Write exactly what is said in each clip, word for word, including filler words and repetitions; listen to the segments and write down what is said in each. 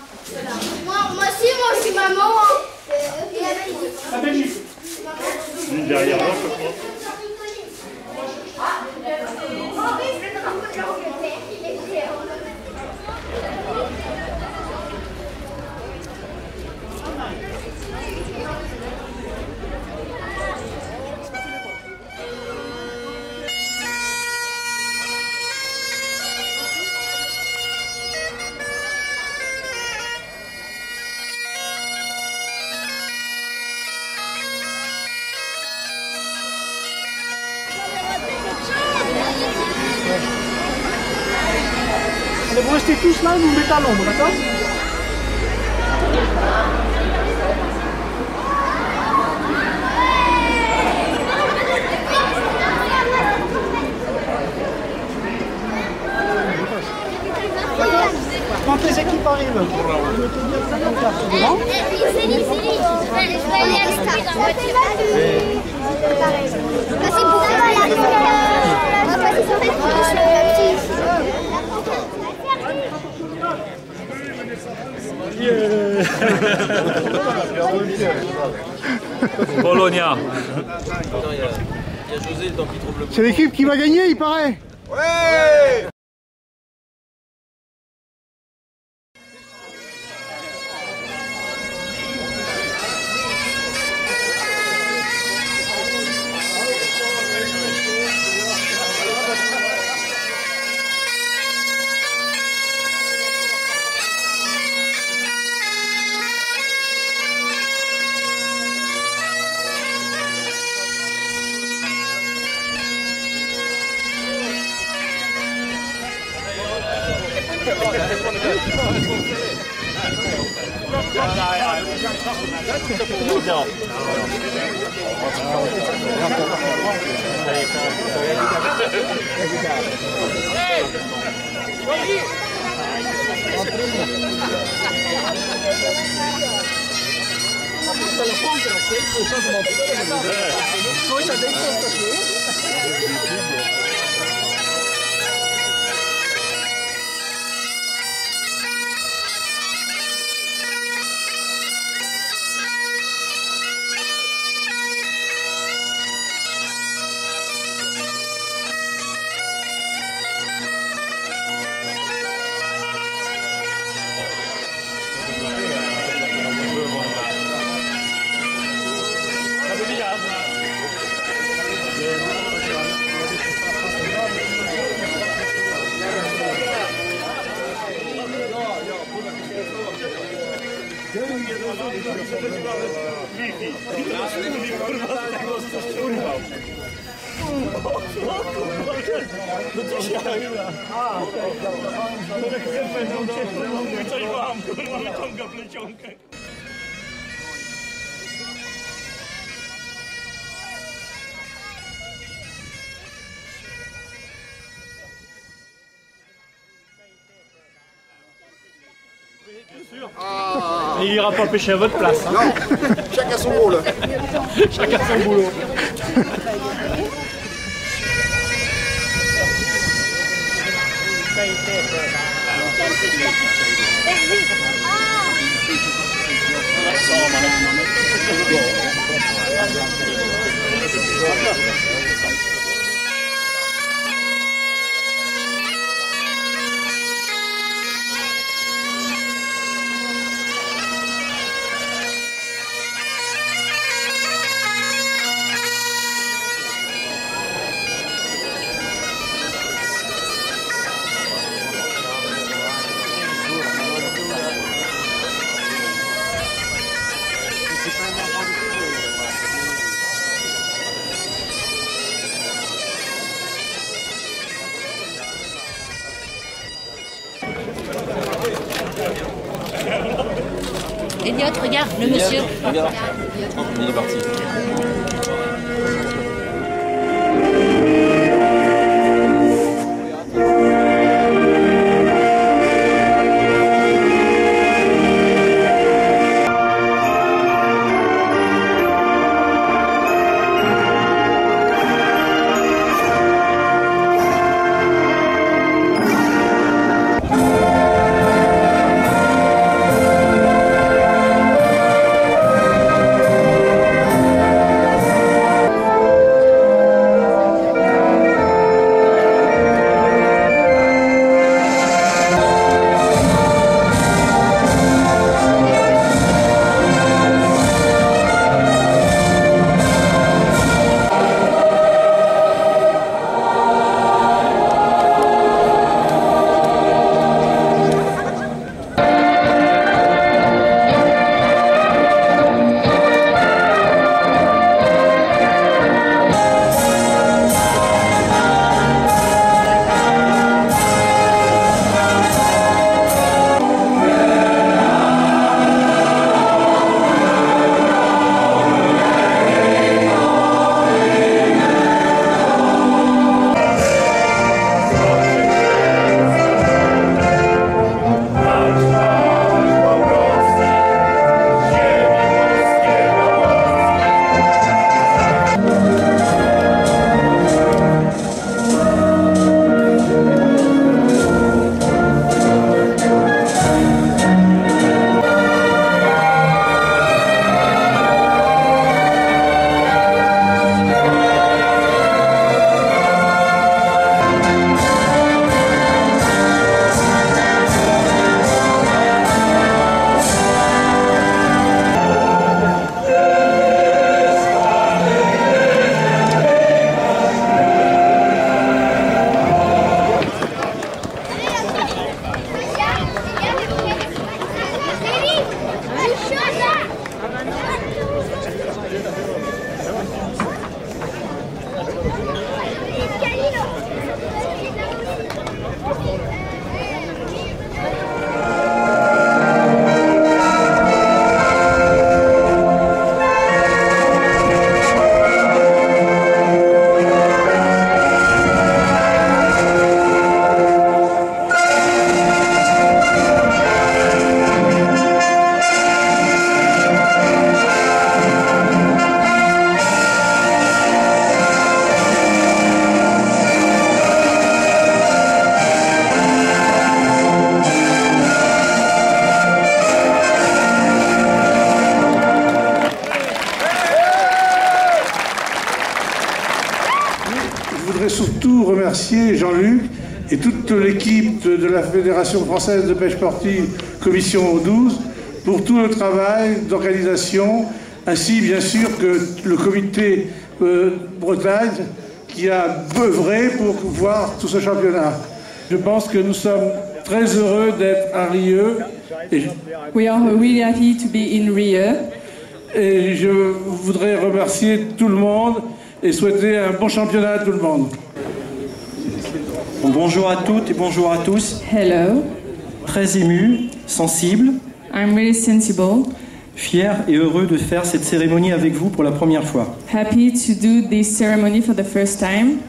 Moi, moi aussi, moi aussi, maman. La Belgique. Derrière moi, je crois. Vous restez tous là et vous mettez à l'ombre, d'accord? Quand les équipes arrivent, vous mettez bien ça dans le carte devant. Céline, Céline, je vais aller à l'État en voiture. Parce que pour aller à l'État, on va passer sur cette Bologna. C'est l'équipe qui va gagner, il paraît. Ouais. Et il ira pas pêcher à votre place. Hein. Non, chacun son rôle. Chacun son boulot. Elliot, regarde, le monsieur. Regarde, il est parti. Je voudrais surtout remercier Jean-Luc et toute l'équipe de la Fédération française de pêche sportive, commission douze, pour tout le travail d'organisation, ainsi bien sûr que le comité euh, Bretagne qui a œuvré pour voir tout ce championnat. Je pense que nous sommes très heureux d'être à Rieux. Et je... We are really happy to be in Rio. Et je voudrais remercier tout le monde et souhaiter un bon championnat à tout le monde. Bonjour à toutes et bonjour à tous. Hello. Très ému, sensible. I'm really sensible. Fier et heureux de faire cette cérémonie avec vous pour la première fois. Happy to do this ceremony for the first time.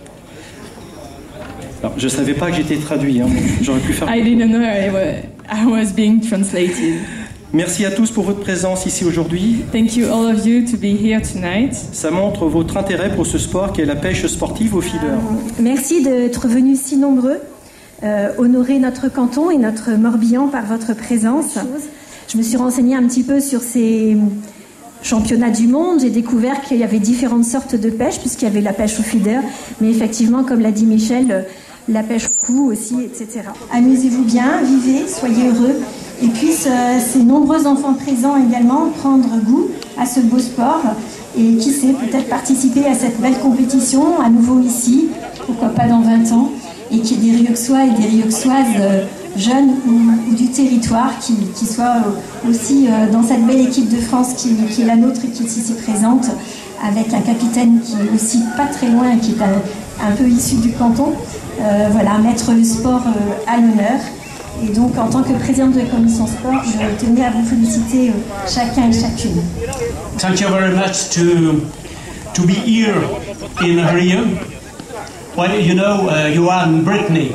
Alors, je ne savais pas que j'étais traduit, hein. J'aurais pu faire... I didn't know I was, I was being translated. Merci à tous pour votre présence ici aujourd'hui. Thank you all of you to be here tonight. Ça montre votre intérêt pour ce sport qu'est la pêche sportive au feeder. Merci d'être venus si nombreux, euh, honorer notre canton et notre Morbihan par votre présence. Je me suis renseignée un petit peu sur ces championnats du monde. J'ai découvert qu'il y avait différentes sortes de pêche, puisqu'il y avait la pêche au feeder, mais effectivement, comme l'a dit Michel, la pêche au coup aussi, et cetera. Amusez-vous bien, vivez, soyez heureux, et puissent euh, ces nombreux enfants présents également prendre goût à ce beau sport, et qui sait, peut-être participer à cette belle compétition, à nouveau ici, pourquoi pas dans vingt ans, et qu'il y ait des Rieuxois et des Rieuxoises euh, jeunes ou, ou du territoire qui, qui soient euh, aussi euh, dans cette belle équipe de France qui, qui est la nôtre et qui est ici présente, avec un capitaine qui est aussi pas très loin, qui est un, un peu issu du canton. Euh, voilà, mettre le sport euh, à l'honneur. Et donc, en tant que présidente de la commission sport, je tenais à vous féliciter euh, chacun et chacune. Thank you very much to to be here in Rio. Well, you know, uh, you are in Brittany.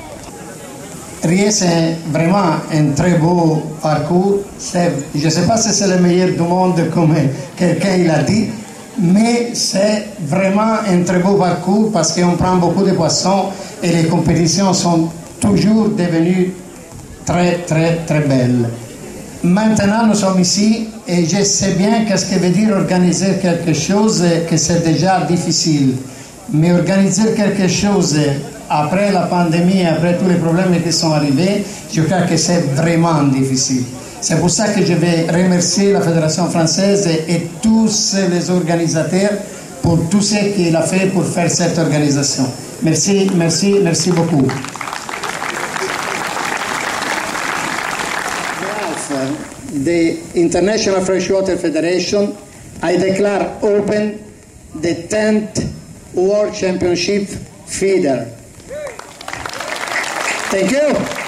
Rio, c'est vraiment un très beau parcours. Je ne sais pas si c'est le meilleur du monde, comme quelqu'un l'a dit, mais c'est vraiment un très beau parcours parce qu'on prend beaucoup de poissons et les compétitions sont toujours devenues très, très, très belles. Maintenant, nous sommes ici et je sais bien qu'est-ce que veut dire organiser quelque chose, que c'est déjà difficile. Mais organiser quelque chose après la pandémie, après tous les problèmes qui sont arrivés, je crois que c'est vraiment difficile. C'est pour ça que je vais remercier la Fédération française et tous les organisateurs pour tout ce qu'il a fait pour faire cette organisation. Merci, merci, merci beaucoup. The International Freshwater Federation, I declare open the tenth World Championship feeder. Thank you.